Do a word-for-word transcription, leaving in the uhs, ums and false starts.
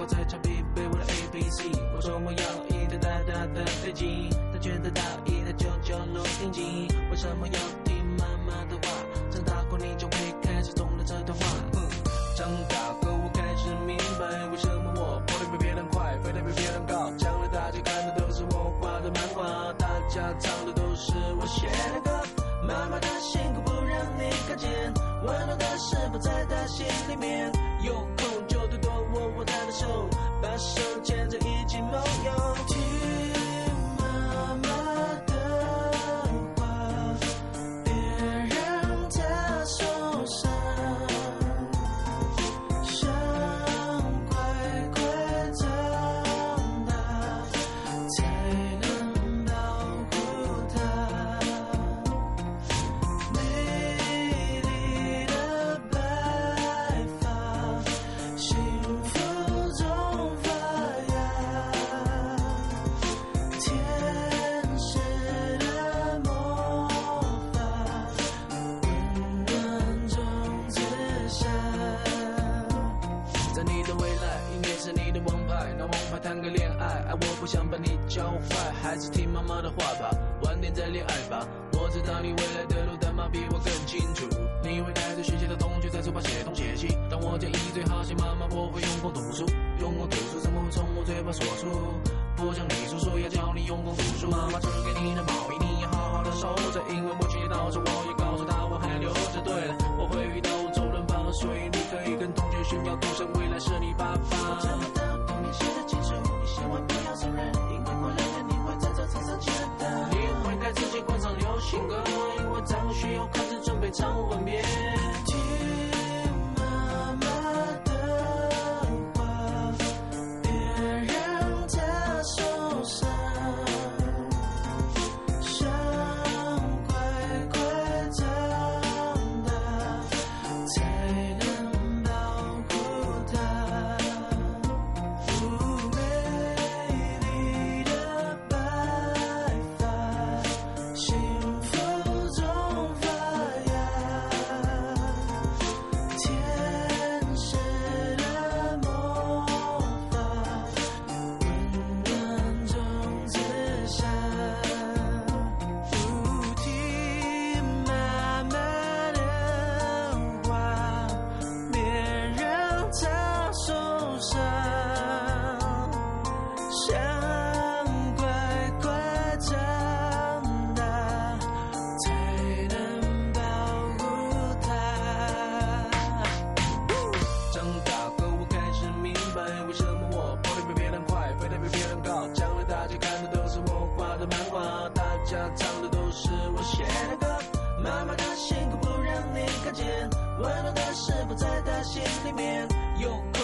过在墙壁被我的 A B C。我说我要一台大大的飞机，他觉得到一台九九录音机。为什么要听妈妈的话？长大后你就会开始懂了这段话。嗯，长大后我开始明白，为什么我跑得比别人快，飞得比别人高。将来大家看的都是我画的漫画，大家唱的都是我写的歌。妈妈的辛苦不让你看见，温暖的事不在她心里面。有空就多多握握她的手，把手牵着一起梦游。听妈妈的话，别让她受伤，想乖乖长大，才能保护她。美丽的白发，幸福中发芽，天使的魔法，温暖中自下。在你的未来，音乐是你的王牌，拿王牌谈个恋爱，爱我不想把你教坏，还是听妈妈的话吧，晚点再恋爱吧。我知道你未来的路，但妈比我更清楚。你会带着学习的同学在书包写东写西，当我建议最好写妈妈，我会用功读书，用功读书怎么会从我嘴巴说出？不像你叔叔要教你用功读书，妈妈织给你的毛衣你要好好的收着，因为母亲节到时我也告诉她我还留着。对了，我会遇到周润发，所以你可以跟同学炫耀，赌神未来是你爸爸。我找不到童年写的情书，你千万不要送人，因为过两天你会在这场上记得。你会带自己换上流行歌，因为张学友开始准备唱吻别。听妈妈的话，别让她受伤，想乖乖长大，才能保护她。美丽的白发，幸福中发芽，天使的魔法，温暖中自下。听妈妈的话，别让她受伤，想乖乖长大，才能保护她。长大后我开始明白，为什么我跑得比别人快，飞得比别人高。将来大家看的都是我画的漫画，大家唱的都是我写的歌。妈妈的辛苦不让你看见，温暖的事不在她心里面。有空